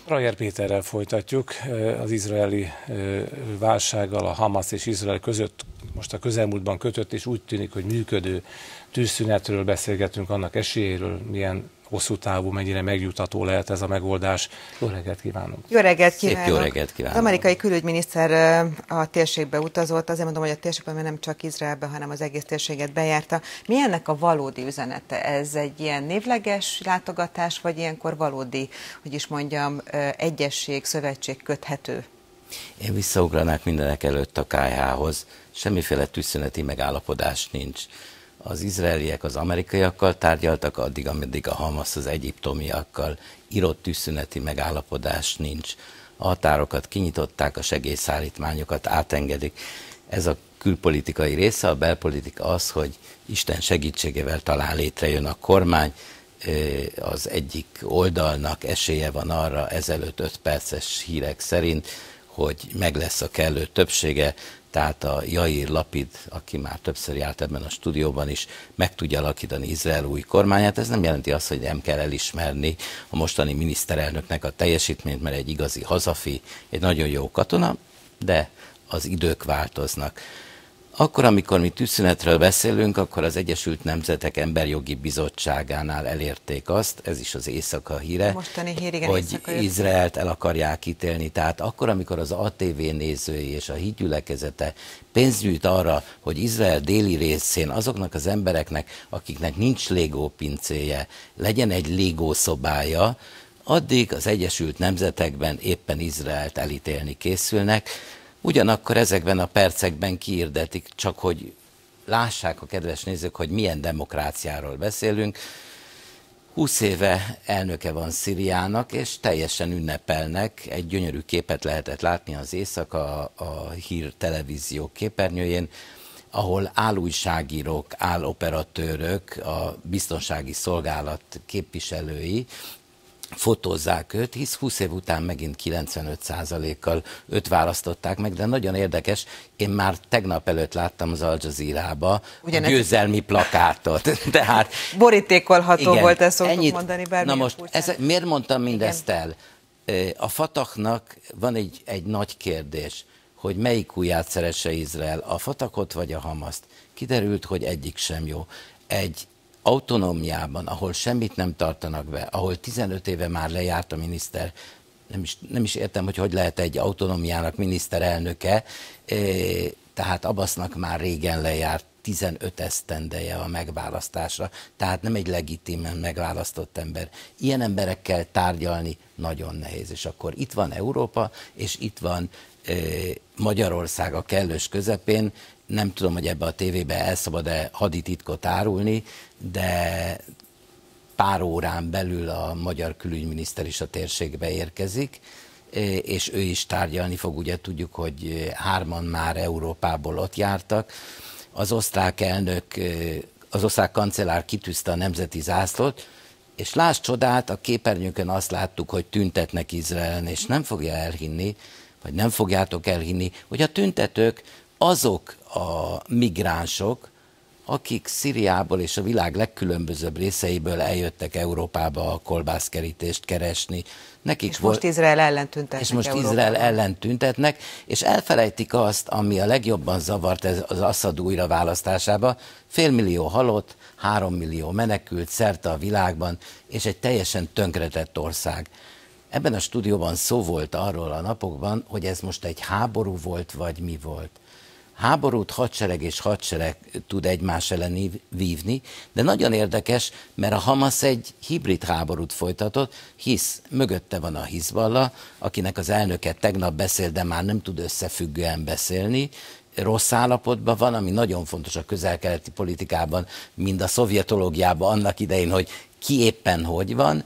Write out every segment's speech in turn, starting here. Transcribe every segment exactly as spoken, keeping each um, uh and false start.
Brajer Péterrel folytatjuk. Az izraeli válsággal a Hamas és Izrael között most a közelmúltban kötött, és úgy tűnik, hogy működő tűzszünetről beszélgetünk, annak esélyéről, milyen hosszú távú, mennyire megjutató lehet ez a megoldás. Jó reggelt kívánok! Jó reggelt kívánok! Szép jó reggelt kívánok! Az amerikai külügyminiszter a térségbe utazott, azért mondom, hogy a térségben, mert nem csak Izraelbe, hanem az egész térséget bejárta. Mi ennek a valódi üzenete? Ez egy ilyen névleges látogatás, vagy ilyenkor valódi, hogy is mondjam, egyesség, szövetség köthető? Én visszaugranák mindenek előtt a ká há-hoz. Semmiféle tűzszüneti megállapodás nincs. Az izraeliek az amerikaiakkal tárgyaltak, addig, ameddig a Hamas az egyiptomiakkal. Írott tűzszüneti megállapodás nincs. A határokat kinyitották, a segélyszállítmányokat átengedik. Ez a külpolitikai része, a belpolitika az, hogy Isten segítségével talán létrejön a kormány. Az egyik oldalnak esélye van arra, ezelőtt öt perces hírek szerint, hogy meg lesz a kellő többsége, tehát a Jair Lapid, aki már többször járt ebben a stúdióban is, meg tudja alakítani Izrael új kormányát. Ez nem jelenti azt, hogy nem kell elismerni a mostani miniszterelnöknek a teljesítményt, mert egy igazi hazafi, egy nagyon jó katona, de az idők változnak. Akkor, amikor mi tűzszünetről beszélünk, akkor az Egyesült Nemzetek Emberjogi Bizottságánál elérték azt, ez is az éjszaka híre, Mostani hír, igen, hogy Izraelt el akarják ítélni. Tehát akkor, amikor az á té vé nézői és a hitgyülekezete pénzt gyűjt arra, hogy Izrael déli részén azoknak az embereknek, akiknek nincs Lego pincéje, legyen egy Lego szobája, addig az Egyesült Nemzetekben éppen Izraelt elítélni készülnek. Ugyanakkor ezekben a percekben kiirdetik, csak hogy lássák a kedves nézők, hogy milyen demokráciáról beszélünk. húsz éve elnöke van Szíriának, és teljesen ünnepelnek. Egy gyönyörű képet lehetett látni az éjszaka a hír televízió képernyőjén, ahol álújságírók, áloperatőrök, a biztonsági szolgálat képviselői fotózzák őt, hisz húsz év után megint kilencvenöt százalékkal őt választották meg, de nagyon érdekes, én már tegnap előtt láttam az Al Jazeera-ba a győzelmi plakátot. Tehát, borítékolható igen, volt, ezt szoktuk ennyit, mondani. Na most, ez, miért mondtam mindezt el? A Fatahnak van egy, egy nagy kérdés, hogy melyik ujját szeresse Izrael, a Fatahot vagy a Hamaszt. Kiderült, hogy egyik sem jó. Egy autonómiában, ahol semmit nem tartanak be, ahol tizenöt éve már lejárt a miniszter, nem is, nem is értem, hogy hogy lehet egy autonómiának miniszterelnöke, tehát Abbasnak már régen lejárt tizenöt esztendeje a megválasztásra, tehát nem egy legitimen megválasztott ember. Ilyen emberekkel tárgyalni nagyon nehéz, és akkor itt van Európa, és itt van Magyarország a kellős közepén. Nem tudom, hogy ebbe a tévébe el szabad-e hadititkot árulni, de pár órán belül a magyar külügyminiszter is a térségbe érkezik, és ő is tárgyalni fog. Ugye tudjuk, hogy hárman már Európából ott jártak. Az osztrák elnök, az osztrák kancellár kitűzte a nemzeti zászlót, és láss csodát, a képernyőkön azt láttuk, hogy tüntetnek Izraelen, és nem fogja elhinni, vagy nem fogjátok elhinni, hogy a tüntetők azok a migránsok, akik Szíriából és a világ legkülönbözőbb részeiből eljöttek Európába a kolbászkerítést keresni. Nekik és volt, most Izrael ellen tüntetnek. És most Európában. Izrael ellen tüntetnek, és elfelejtik azt, ami a legjobban zavart ez az Assad újraválasztásába, félmillió halott, három millió menekült szerte a világban, és egy teljesen tönkretett ország. Ebben a stúdióban szó volt arról a napokban, hogy ez most egy háború volt, vagy mi volt. Háborút hadsereg és hadsereg tud egymás ellen vívni, de nagyon érdekes, mert a Hamas egy hibrid háborút folytatott, hisz mögötte van a Hizballah, akinek az elnöke tegnap beszél, de már nem tud összefüggően beszélni, rossz állapotban van, ami nagyon fontos a közel-keleti politikában, mind a szovjetológiában annak idején, hogy ki éppen hogy van.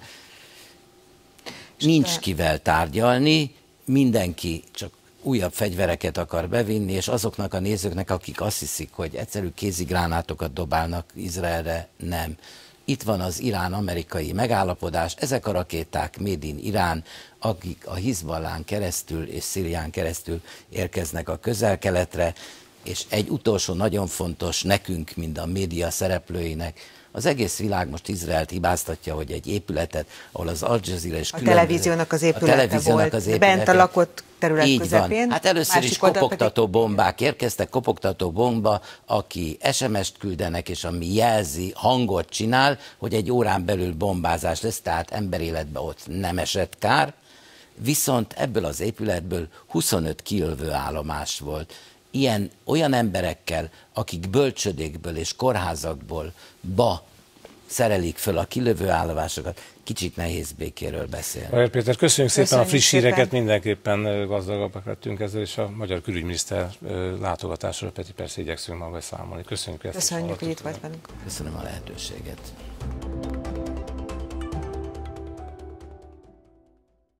Nincs kivel tárgyalni, mindenki csak újabb fegyvereket akar bevinni, és azoknak a nézőknek, akik azt hiszik, hogy egyszerű kézigránátokat dobálnak Izraelre, nem. Itt van az irán-amerikai megállapodás, ezek a rakéták made in Irán, akik a Hizballán keresztül és Szírián keresztül érkeznek a közel-keletre, és egy utolsó nagyon fontos nekünk, mind a média szereplőinek, Az egész világ most Izraelt hibáztatja, hogy egy épületet, ahol az Al Jazeera és a televíziónak az épülete, a televíziónak volt, az épülete, bent a lakott terület így közepén. Van. Hát először is kopogtató pedig... bombák érkeztek, kopogtató bomba, aki es em est küldenek, és ami jelzi, hangot csinál, hogy egy órán belül bombázás lesz, tehát emberéletbe ott nem esett kár, viszont ebből az épületből huszonöt kijövő állomás volt. Ilyen, olyan emberekkel, akik bölcsödékből és kórházakból ba szerelik föl a kilövő állomásokat, kicsit nehéz békéről beszélni. Bauer Péter, köszönjük szépen köszönjük a friss szépen. híreket, mindenképpen gazdagabbak lettünk ezzel, és a magyar külügyminiszter látogatásról pedig persze igyekszünk maga számolni. Köszönjük, Köszönjük, hogy itt volt velünk. Köszönöm a lehetőséget.